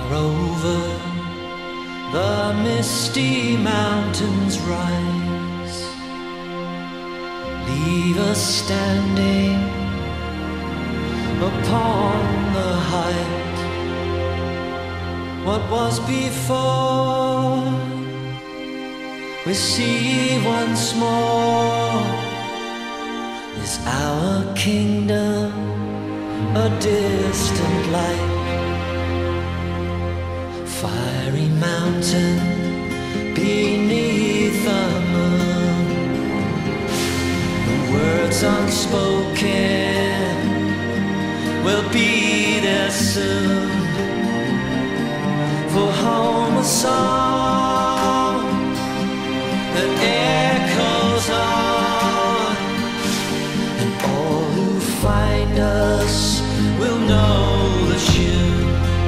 over the misty mountains rise, leave us standing upon the height. What was before, we see once more. Is our kingdom a distant light? Fiery mountain beneath the moon, the words unspoken will be there soon. For home a song that echoes on, and all who find us will know the tune.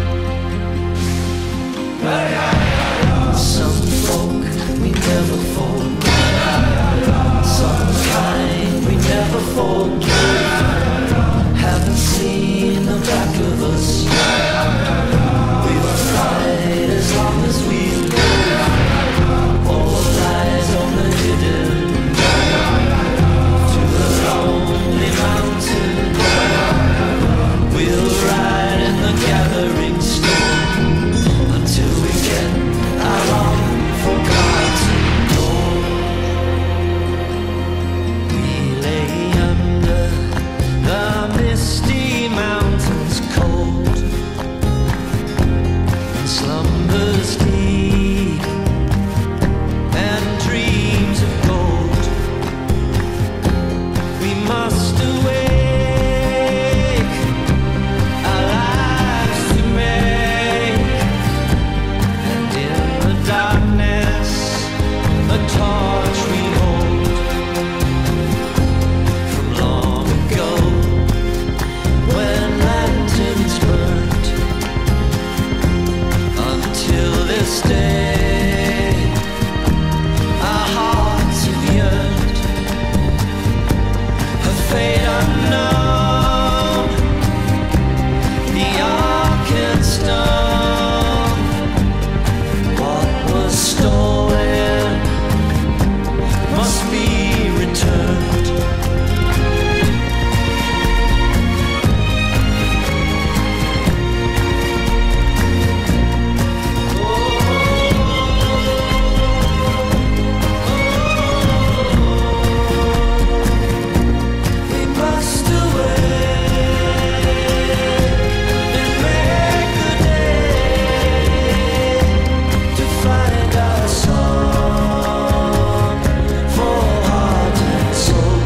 Some folk we never forget, some kind we never forget. Haven't seen the back of us yet. We'll fight as long as we live. All lies on the hidden to the lonely mountain. We'll ride in the gathering storm until we get our long-forgotten goal. We lay under the misty mountains cold, and slumbers deep and dreams of gold. We must awake, our lives to make, and in the darkness a torch we hold from long ago, when lanterns burnt. Until this day our hearts have yearned, a fate unknown, the Arkan stone. What was stolen must be returned. We must awake and make the day to find our song for heart and soul.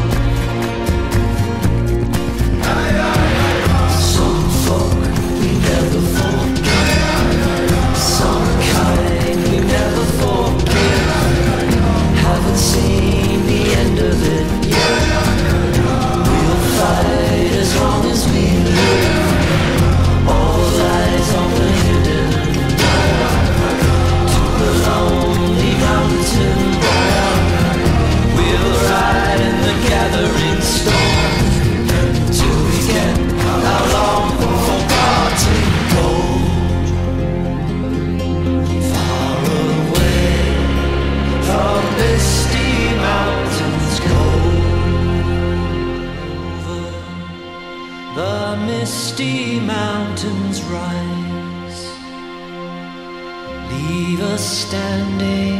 Some folk we never forget, some kind we never forget. Haven't seen the end of it yet. We'll fight as long as we live. All lies on the hidden to the lonely mountain. We'll ride in the gathering storm till we get our long-forgotten gold. Far away from misty mountains cold, over the misty mountains rise, leave us standing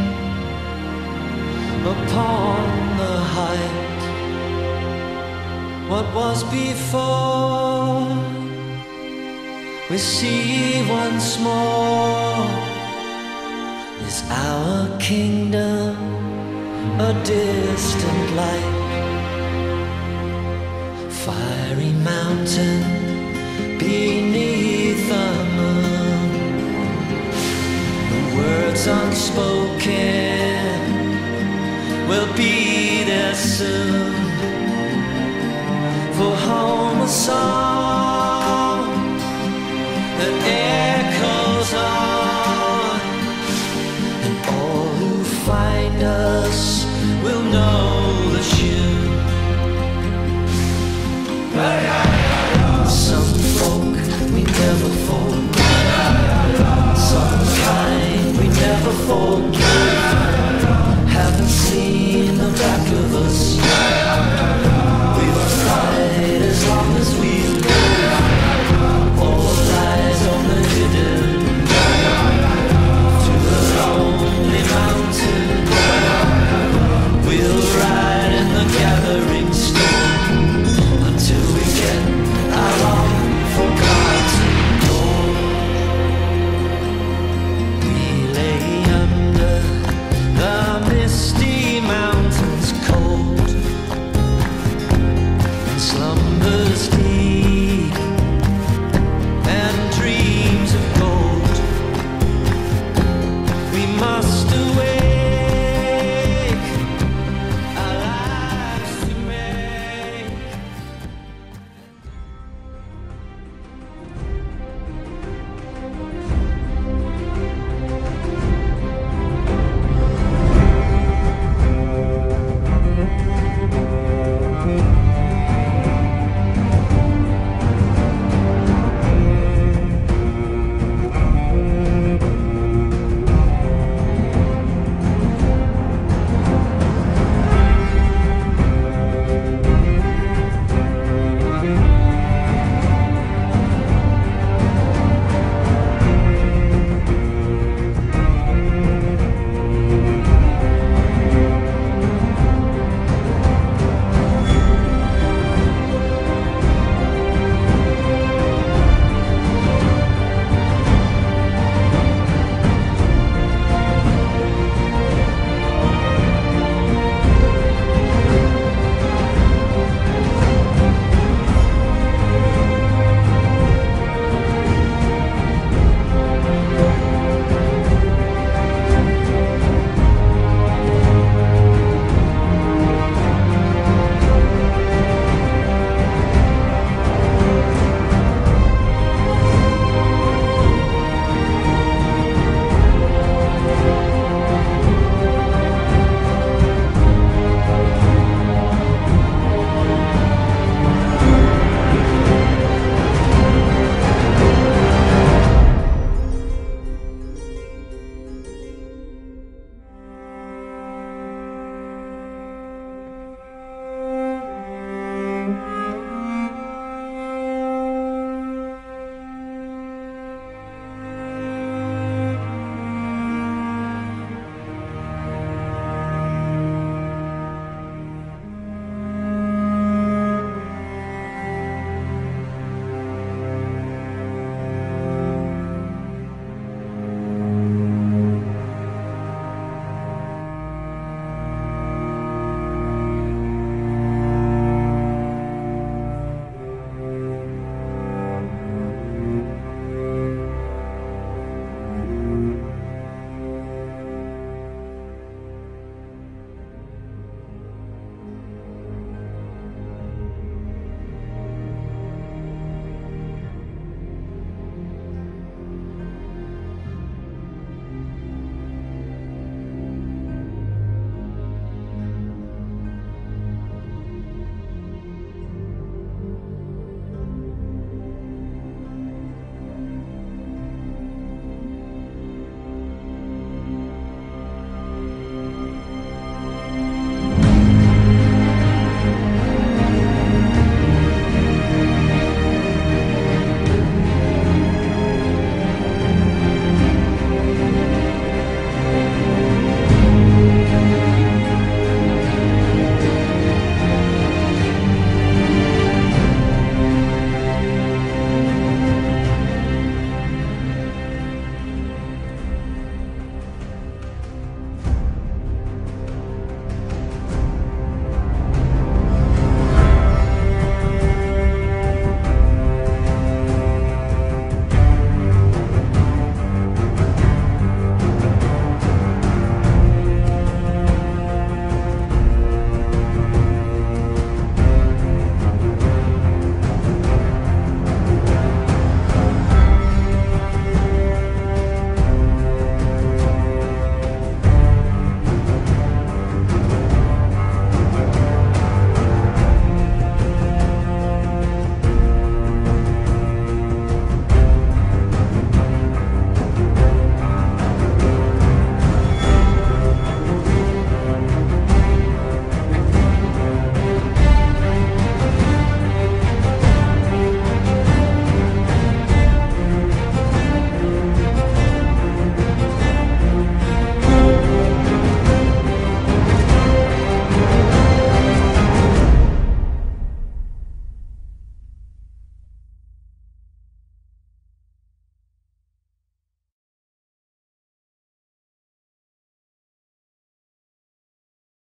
upon the height. What was before, we see once more. Is our kingdom a distant light? Fiery mountain beneath the moon, the words unspoken will be there soon. For home a song that echoes on, and all who find us will know the tune. Some folk we never forget, never forget. Haven't seen the back of us yet. We will fight as long as we live. All lies on the hidden to the lonely mountain. We'll ride in the gathering storm until we get our long forgotten dawn. We lay under the misty mountains cold, and slumbers deep.